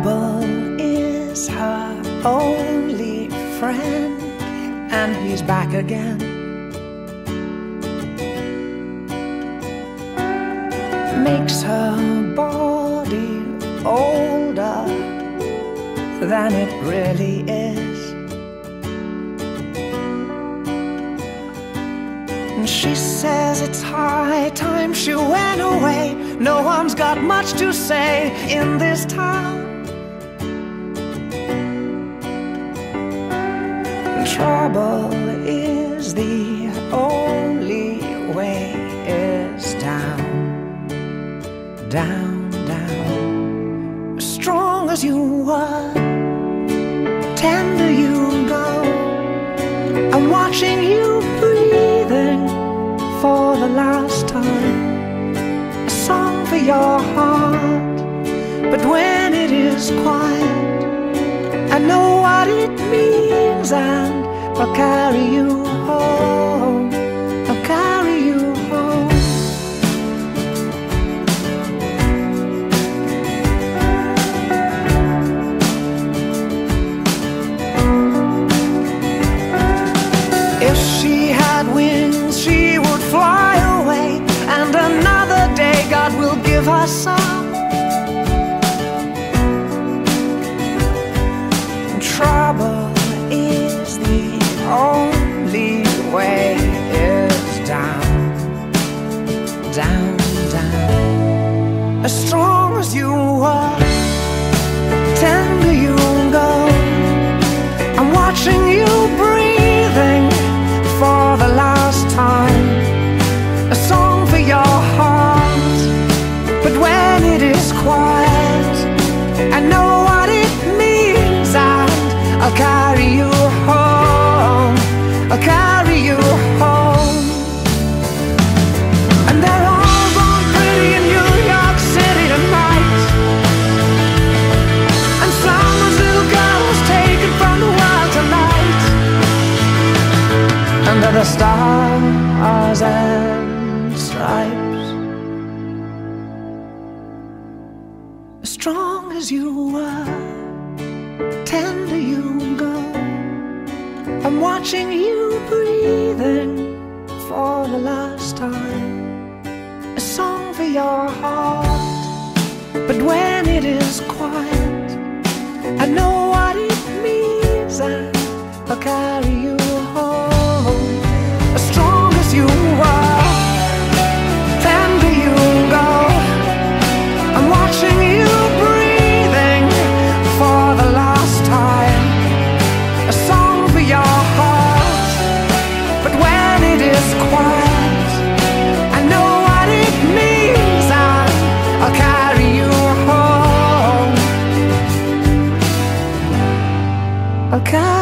trouble is her only friend, and he's back again. Makes her body older than it really is. And she says it's high time she went away. No one's got much to say in this town. Trouble is the only way is down, down, down. As strong as you were, tender you go. I'm watching you breathing for the last time. A song for your heart, but when it is quiet, I know what it means, and I'll carry you home. I'll carry you home. If she had wings, she would fly away, and another day God will give her some. Trouble is the only way is down, down, down. As strong as you were, tender you go. I'm watching you breathing for the last time. A song for your heart, but when it is quiet, I know what it means, and I'll carry you home. I'll carry you home. And they're all born pretty in New York City tonight, and someone's little girl was taken from the world tonight. Under the stars and stripes, as strong as you were, tender you go. I'm watching you breathing for the last time. A song for your heart, but when it is quiet, I know what it means, and I'll carry you home. As strong as you were, tender you go. I'm watching you breathing for the last time. A song for your heart, but when it is quiet, I know what it means, and I'll carry you home. I'll carry